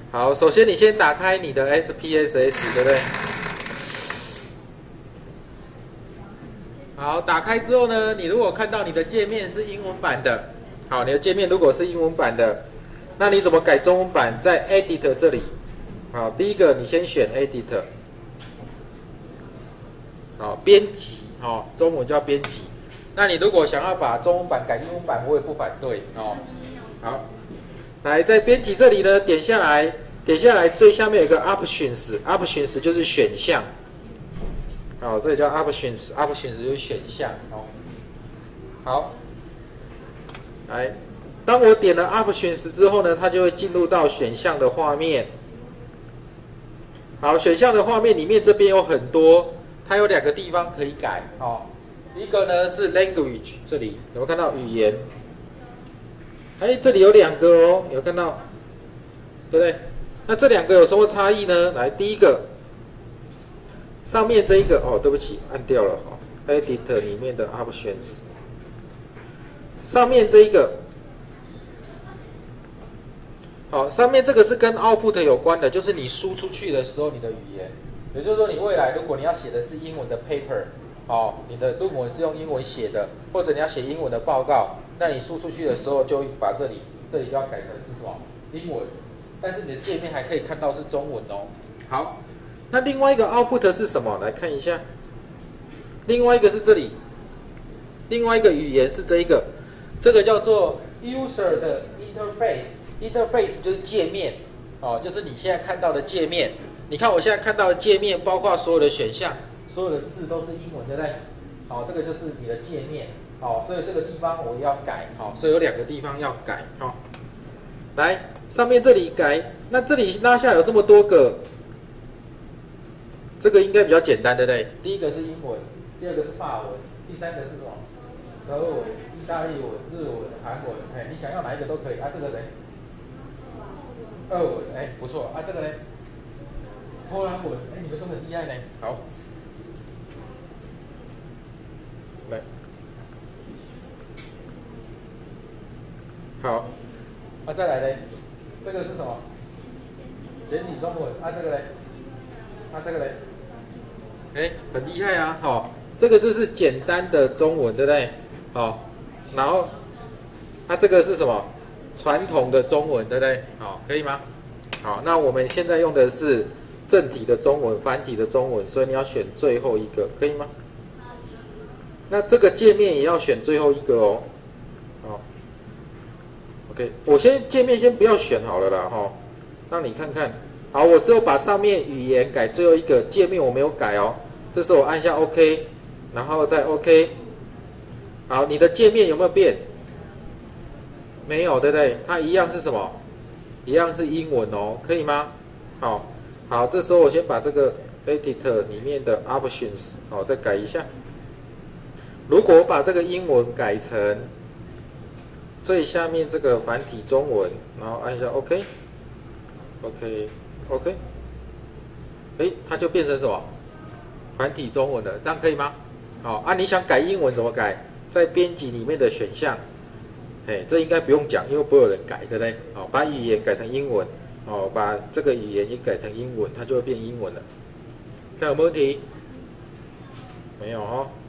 好，首先你先打开你的 SPSS， 对不对？好，打开之后呢，你如果看到你的界面是英文版的，好，你的界面如果是英文版的，那你怎么改中文版？在 Edit 这里，好，第一个你先选 Edit， 好，编辑，好，中文叫编辑。那你如果想要把中文版改英文版，我也不反对，哦。好，来在编辑这里呢，点下来最下面有一个 Options 就是选项。好，这里叫 Options 就是选项哦。好，来，当我点了 Options 之后呢，它就会进入到选项的画面。好，选项的画面里面这边有很多，它有2个地方可以改哦。一个呢是 Language， 这里有没有看到语言？哎，这里有2个哦，有看到，对不对？那这2个有什么差异呢？来，第一个。上面这一个哦，对不起，按掉了哦。Edit 里面的 Options， 上面这一个，好，上面这个是跟 Output 有关的，就是你输出去的时候你的语言，也就是说你未来如果你要写的是英文的 paper， 哦，你的论文是用英文写的，或者你要写英文的报告，那你输出去的时候就把这里就要改成是什么英文，但是你的界面还可以看到是中文哦。好。那另外一个 output 是什么？来看一下，另外一个是这里，另外一个语言是这一个，这个叫做 user 的 interface 就是界面，哦，就是你现在看到的界面。你看我现在看到的界面，包括所有的选项，所有的字都是英文，对不对？好，这个就是你的界面，好，所以这个地方我要改，好，所以有2个地方要改，好，来上面这里改，那这里拉下有这么多个。这个应该比较简单，对不对？第一个是英文，第2个是法文，第3个是什么？德文、意大利文、日文、韩文，哎，你想要哪一个都可以。啊，这个呢？俄文，哎，不错。啊，这个呢？波兰文，哎，你们都很厉害呢。好，来，好，啊，再来呢？这个是什么？简体中文。啊，这个呢？啊，这个呢？哎，很厉害啊！好，这个就是简单的中文，对不对？好，然后，它这个是什么？传统的中文，对不对？好，可以吗？好，那我们现在用的是正体的中文、繁体的中文，所以你要选最后一个，可以吗？那这个界面也要选最后一个哦。好 ，OK， 我界面先不要选好了啦，哈，让你看看。好，我只有把上面语言改最后一个，界面我没有改哦。这时候我按下 OK， 然后再 OK。好，你的界面有没有变？没有，对不对？它一样是什么？一样是英文哦，可以吗？好，好，这时候我先把这个 Edit 里面的 Options 好再改一下。如果我把这个英文改成最下面这个繁体中文，然后按一下 OK，OK。OK， 哎，它就变成什么？繁体中文了，这样可以吗？好啊，你想改英文怎么改？在编辑里面的选项，哎，这应该不用讲，因为不会有人改，对不对？好，把语言改成英文，哦，把这个语言也改成英文，它就会变英文了。这样有没有问题？没有哦。